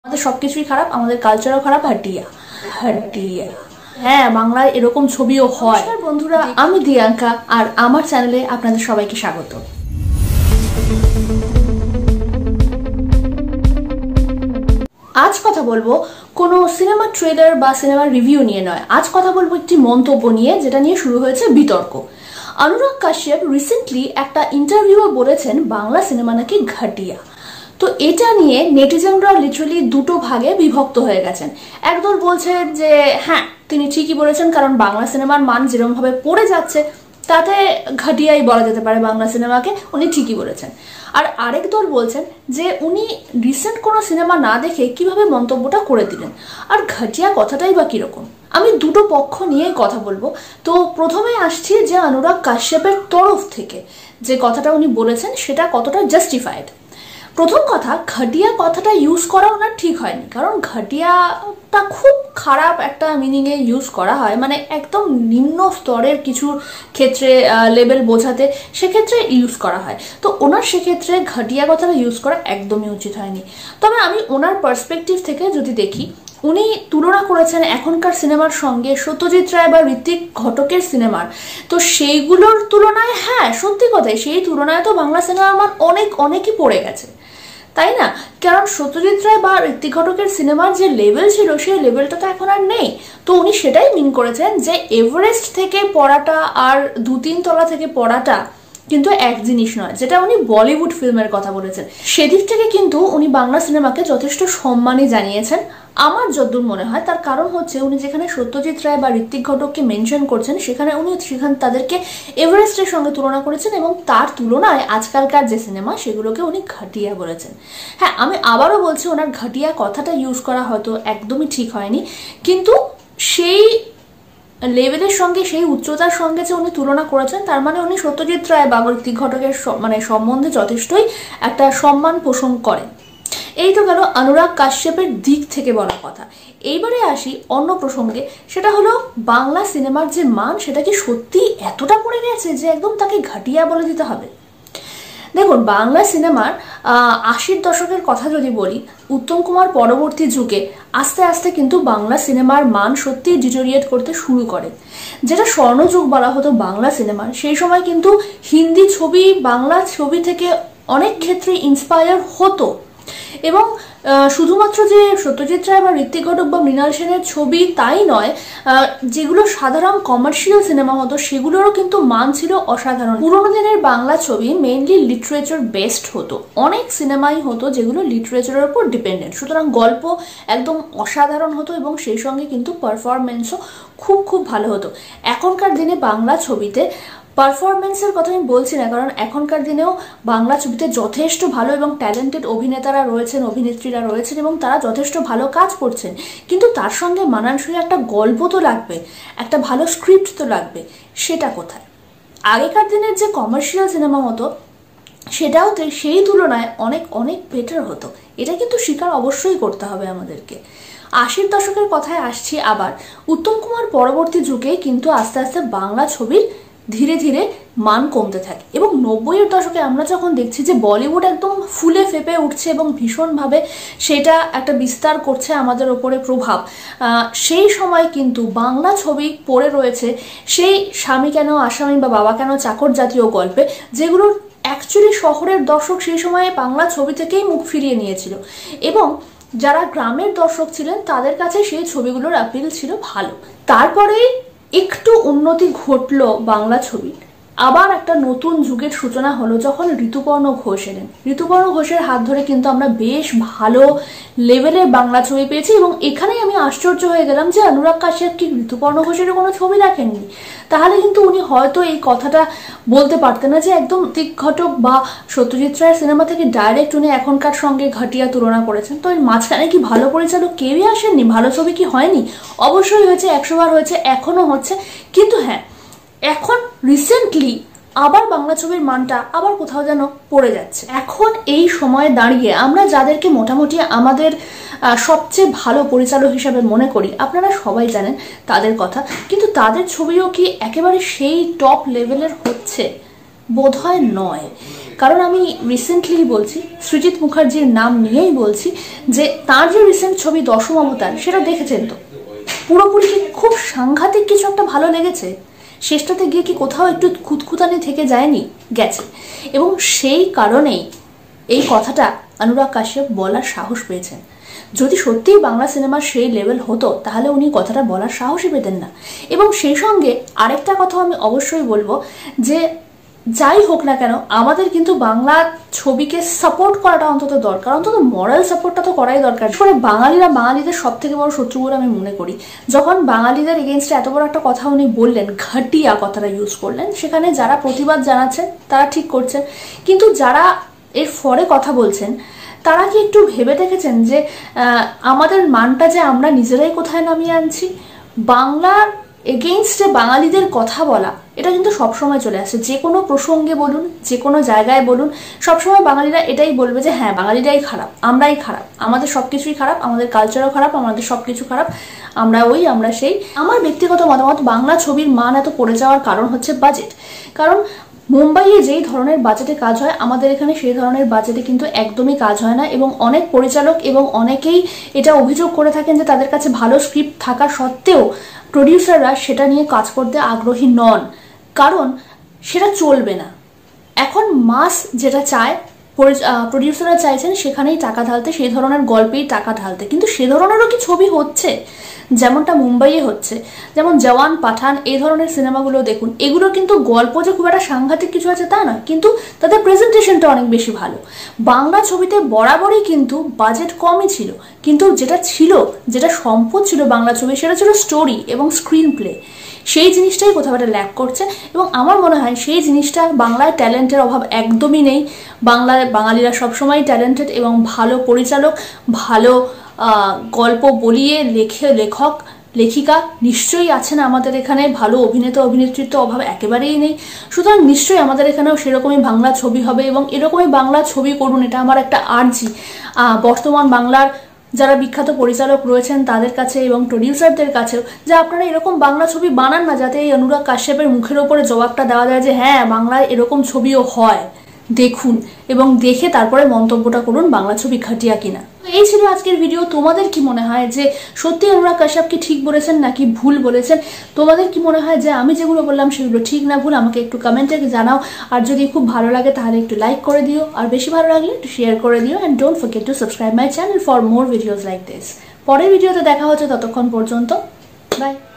আমাদের সবকিছুই খারাপ, আমাদের কালচারও খারাপ। হাটিয়া হাটিয়া, হ্যাঁ বাংলায় এরকম ছবিও হয়। বন্ধুরা, আমি দিয়াঙ্কা আর আমার চ্যানেলে আপনাদের সবাইকে স্বাগত। আজ কথা বলবো কোনো সিনেমা ট্রেলার বা সিনেমার রিভিউ নিয়ে নয়। আজ কথা বলবো একটি মন্তব্য নিয়ে, যেটা নিয়ে শুরু হয়েছে বিতর্ক। অনুরাগ কাশ্যপ রিসেন্টলি একটা ইন্টারভিউ বলেছেন বাংলা সিনেমা নাকি ঘাটিয়া। তো এটা নিয়ে নেটিজেনরা লিটারালি দুটো ভাগে বিভক্ত হয়ে গেছেন। একদল বলছে যে হ্যাঁ তিনি ঠিকই বলেছেন, কারণ বাংলা সিনেমার মান যেরকম ভাবে পড়ে যাচ্ছে তাতে ঘাটিয়াই বলা যেতে পারে বাংলা সিনেমাকে, উনি ঠিকই বলেছেন। আর আরেক দল বলছেন যে উনি রিসেন্ট কোনো সিনেমা না দেখে কিভাবে মন্তব্যটা করে দিলেন, আর ঘাটিয়া কথাটাই বা কিরকম। আমি দুটো পক্ষ নিয়ে কথা বলবো। তো প্রথমে আসছি যে অনুরাগ কাশ্যপের তরফ থেকে যে কথাটা উনি বলেছেন সেটা কতটা জাস্টিফাইড। প্রথম কথা, ঘাটিয়া কথাটা ইউজ করা ওনার ঠিক হয়নি, কারণ ঘাটিয়াটা খুব খারাপ একটা মিনিংয়ে ইউজ করা হয়, মানে একদম নিম্ন স্তরের কিছু ক্ষেত্রে লেভেল বোঝাতে সেক্ষেত্রে ইউজ করা হয়। তো ওনার সেক্ষেত্রে ঘাটিয়া কথাটা ইউজ করা একদমই উচিত হয়নি। তবে আমি ওনার পার্সপেক্টিভ থেকে যদি দেখি, উনি তুলনা করেছেন এখনকার সিনেমার সঙ্গে সত্যজিৎ রায় বা ঋত্বিক ঘটকের সিনেমার। তো সেইগুলোর তুলনায় হ্যাঁ সত্যি কথাই, সেই তুলনায় তো বাংলা সিনেমার মান অনেকই পড়ে গেছে, তাই না? কারণ সত্যজিৎ রায় বা ঋত্বিক ঘটকের সিনেমার যে লেভেল ছিল সেই লেভেলটা তো এখন আর নেই। তো উনি সেটাই মিন করেছেন যে এভারেস্ট থেকে পড়াটা আর 2-3 তলা থেকে পড়াটা কিন্তু এক জিনিস নয়, যেটা উনি বলিউড ফিল্মের কথা বলেছেন। সেদিক থেকে কিন্তু উনি বাংলা সিনেমাকে যথেষ্ট সম্মানই জানিয়েছেন আমার যতদূর মনে হয়। তার কারণ হচ্ছে উনি যেখানে সত্যজিৎ রায় বা ঋত্বিক ঘটককে মেনশন করছেন সেখানে উনি তাদেরকে এভারেস্টের সঙ্গে তুলনা করেছেন, এবং তার তুলনায় আজকালকার যে সিনেমা সেগুলোকে উনি ঘাটিয়া বলেছেন। হ্যাঁ, আমি আবারও বলছি ওনার ঘাটিয়া কথাটা ইউজ করা হয়তো একদমই ঠিক হয়নি, কিন্তু সেই লেভেলের সঙ্গে সেই উচ্চতার সঙ্গে যে উনি তুলনা করেছেন তার মানে উনি সত্যজিৎ রায় বা ঋত্বিক ঘটকের সম্বন্ধে যথেষ্টই একটা সম্মান পোষণ করেন। এই তো গেল অনুরাগ কাশ্যপের দিক থেকে বলা কথা। এইবারে আসি অন্য প্রসঙ্গে, সেটা হলো বাংলা সিনেমার যে মান সেটা কি সত্যি এতটা পড়ে গেছে যে একদম তাকে ঘাটিয়া বলে দিতে হবে? দেখুন, বাংলা সিনেমার 80-র দশকের কথা যদি বলি, উত্তম কুমার পরবর্তী যুগে আস্তে আস্তে কিন্তু বাংলা সিনেমার মান সত্যি ডিটোরিয়েট করতে শুরু করে। যেটা স্বর্ণযুগ বলা হতো বাংলা সিনেমার, সেই সময় কিন্তু হিন্দি ছবি বাংলা ছবি থেকে অনেক ক্ষেত্রে ইন্সপায়ার হতো। এবং শুধুমাত্র যে সত্যজিৎ রায় বা ঋত্বিক ঘটক বা মৃণাল সেনের ছবি তাই নয়, যেগুলো সাধারণ কমার্শিয়াল সিনেমা হতো সেগুলোরও কিন্তু মান ছিল অসাধারণ। পুরোনো দিনের বাংলা ছবি মেইনলি লিটারেচার বেসড হতো, অনেক সিনেমাই হতো যেগুলো লিটারেচারের উপর ডিপেন্ডেন্ট, সুতরাং গল্প একদম অসাধারণ হতো এবং সেই সঙ্গে কিন্তু পারফরমেন্সও খুব ভালো হতো। এখনকার দিনে বাংলা ছবিতে পারফরমেন্সের কথা আমি বলছি না, কারণ এখনকার দিনেও বাংলা ছবিতে যথেষ্ট ভালো এবং ট্যালেন্টেড অভিনেতারা রয়েছেন, অভিনেত্রীরা রয়েছেন এবং তারা যথেষ্ট ভালো কাজ করছেন, কিন্তু তার সঙ্গে মানানসই একটা গল্প তো লাগবে, একটা ভালো স্ক্রিপ্ট তো লাগবে। সেটা কোথায়? আগেকার দিনের যে কমার্শিয়াল সিনেমা হতো সেটাও সেই তুলনায় অনেক বেটার হতো, এটা কিন্তু স্বীকার অবশ্যই করতে হবে আমাদেরকে। 80-র দশকের কথায় আসছি আবার। উত্তম কুমার পরবর্তী যুগে কিন্তু আস্তে আস্তে বাংলা ছবির ধীরে ধীরে মান কমতে থাকে, এবং 90-এর দশকে আমরা যখন দেখছি যে বলিউড একদম ফুলে ফেপে উঠছে এবং ভীষণভাবে সেটা একটা বিস্তার করছে আমাদের ওপরে প্রভাব, সেই সময় কিন্তু বাংলা ছবি পড়ে রয়েছে সেই স্বামী কেন আসামি বা বাবা কেন চাকর জাতীয় গল্পে, যেগুলোর অ্যাকচুয়ালি শহরের দর্শক সেই সময়ে বাংলা ছবি থেকেই মুখ ফিরিয়ে নিয়েছিল, এবং যারা গ্রামের দর্শক ছিলেন তাদের কাছে সেই ছবিগুলোর অ্যাপিল ছিল ভালো। তারপরেই একটু উন্নতি ঘটলো বাংলা ছবির, আবার একটা নতুন যুগের সূচনা হলো যখন ঋতুপর্ণ ঘোষ এলেন। ঋতুপর্ণ ঘোষের হাত ধরে কিন্তু আমরা বেশ ভালো লেভেলের বাংলা ছবি পেয়েছি, এবং এখানেই আমি আশ্চর্য হয়ে গেলাম যে অনুরাগ কাশ্যপ কি ঋতুপর্ণ ঘোষের কোনো ছবি দেখেননি? তাহলে কিন্তু উনি হয়তো এই কথাটা বলতে পারতেন না যে একদম ঋত্বিক ঘটক বা সত্যজিৎ রায়ের সিনেমা থেকে ডাইরেক্ট উনি এখনকার সঙ্গে ঘাটিয়া তুলনা করেছেন। তো এর মাঝখানে কি ভালো পরিচালক কেউই আসেননি? ভালো ছবি কি হয়নি? অবশ্যই হয়েছে, 100 বার হয়েছে, এখনো হচ্ছে। কিন্তু হ্যাঁ, এখন রিসেন্টলি আবার বাংলা ছবির মানটা আবার কোথাও যেন পড়ে যাচ্ছে। এখন এই সময়ে দাঁড়িয়ে আমরা যাদেরকে মোটামুটি আমাদের সবচেয়ে ভালো পরিচালক হিসাবে মনে করি, আপনারা সবাই জানেন তাদের কথা, কিন্তু তাদের ছবিও কি একেবারে সেই টপ লেভেলের হচ্ছে? বোধহয় নয়। কারণ আমি রিসেন্টলি বলছি, সৃজিত মুখার্জির নাম নিয়েই বলছি, যে তার যে রিসেন্ট ছবি দশম অবতার সেটা দেখেছেন তো, পুরোপুরি কি খুব সাংঘাতিক কিছু একটা ভালো লেগেছে? শেষটাতে গিয়ে কি কোথাও একটু খুঁতখুঁতানি থেকে যায়নি? গেছে। এবং সেই কারণেই এই কথাটা অনুরাগ কাশ্যপ বলার সাহস পেয়েছেন। যদি সত্যিই বাংলা সিনেমার সেই লেভেল হতো তাহলে উনি কথাটা বলার সাহসই পেতেন না। এবং সেই সঙ্গে আরেকটা কথা আমি অবশ্যই বলবো, যে যাই হোক না কেন আমাদের কিন্তু বাংলা ছবিকে সাপোর্ট করাটা অন্তত দরকার, অন্তত মরাল সাপোর্টটা তো করাই দরকার। করে বাঙালিরা বাঙালিদের সব থেকে বড় শত্রু বলে আমি মনে করি। যখন বাঙালিদের এগেনস্টে এত বড় একটা কথা উনি বললেন, ঘাটিয়া কথাটা ইউজ করলেন, সেখানে যারা প্রতিবাদ জানাচ্ছেন তারা ঠিক করছেন, কিন্তু যারা এর ফরে কথা বলছেন তারা কি একটু ভেবে দেখেছেন যে আমাদের মানটা যে আমরা নিজেরাই কোথায় নামিয়ে আনছি? বাংলার এগেইনস্টে বাঙালিদের কথা বলা এটা কিন্তু সবসময় চলে আসে, যে কোনো প্রসঙ্গে বলুন, যে কোনো জায়গায় বলুন, সবসময় বাঙালিরা এটাই বলবে যে হ্যাঁ বাঙালিরাই খারাপ, আমরাই খারাপ, আমাদের সবকিছুই খারাপ, আমাদের কালচারও খারাপ, আমাদের সবকিছু খারাপ, আমরা সেই। আমার ব্যক্তিগত মতামত, বাংলা ছবির মান এত পড়ে যাওয়ার কারণ হচ্ছে বাজেট। কারণ মুম্বাইয়ে যেই ধরনের বাজেটে কাজ হয় আমাদের এখানে সেই ধরনের বাজেটে কিন্তু একদমই কাজ হয় না। এবং অনেক পরিচালক এবং অনেকেই এটা অভিযোগ করে থাকেন যে তাদের কাছে ভালো স্ক্রিপ্ট থাকা সত্ত্বেও প্রডিউসাররা সেটা নিয়ে কাজ করতে আগ্রহী নন, কারণ সেটা চলবে না। এখন মাস যেটা চায় প্রডিউসাররা চাইছেন সেখানেই টাকা ঢালতে, সেই ধরনের গল্পেই টাকা ঢালতে, কিন্তু সে ধরনেরও কি ছবি হচ্ছে যেমনটা মুম্বাইয়ে হচ্ছে? যেমন জওয়ান, পাঠান, এই ধরনের সিনেমাগুলো দেখুন, এগুলো কিন্তু গল্প যে খুব একটা সাংঘাতিক কিছু আছে তা না, কিন্তু তাদের প্রেজেন্টেশনটা অনেক বেশি ভালো। বাংলা ছবিতে বরাবরই কিন্তু বাজেট কমই ছিল, কিন্তু যেটা ছিল, যেটা সম্পদ ছিল বাংলা ছবি, সেটা ছিল স্টোরি এবং স্ক্রিন প্লে। সেই জিনিসটাই কোথাও একটা ল্যাক করছে এবং আমার মনে হয় সেই জিনিসটা বাংলায় ট্যালেন্টের অভাব একদমই নেই। বাঙালিরা সবসময় ট্যালেন্টেড এবং ভালো পরিচালক, ভালো গল্প বলিয়ে লেখক লেখিকা নিশ্চয়ই আছেন আমাদের এখানে, ভালো অভিনেতা অভিনেত্রীর তো অভাব একেবারেই নেই। সুতরাং নিশ্চয়ই আমাদের এখানেও সেরকমই বাংলা ছবি হবে এবং এরকমই বাংলা ছবি করুন, এটা আমার একটা আর্জি বর্তমান বাংলার যারা বিখ্যাত পরিচালক রয়েছেন তাদের কাছে এবং প্রডিউসারদের কাছেও, যে আপনারা এরকম বাংলা ছবি বানান না, যাতে এই অনুরাগ কাশ্যপের মুখের ওপরে জবাবটা দেওয়া যায় যে হ্যাঁ বাংলায় এরকম ছবিও হয়, দেখুন এবং দেখে তারপরে মন্তব্যটা করুন বাংলা ছবি ঘাটিয়া কিনা। এই ছিল আজকের ভিডিও। তোমাদের কি মনে হয় যে সত্যি অনুরাগ কাশ্যপ কি ঠিক বলেছেন নাকি ভুল বলেছেন? তোমাদের কি মনে হয় যে আমি যেগুলো বললাম সেগুলো ঠিক না ভুল? আমাকে একটু কমেন্টে জানাও। আর যদি খুব ভালো লাগে তাহলে একটু লাইক করে দিও, আর বেশি ভালো লাগলে একটু শেয়ার করে দিও। And don't forget to subscribe my channel for more videos like this. পরের ভিডিওতে দেখা হচ্ছে, ততক্ষণ পর্যন্ত বাই।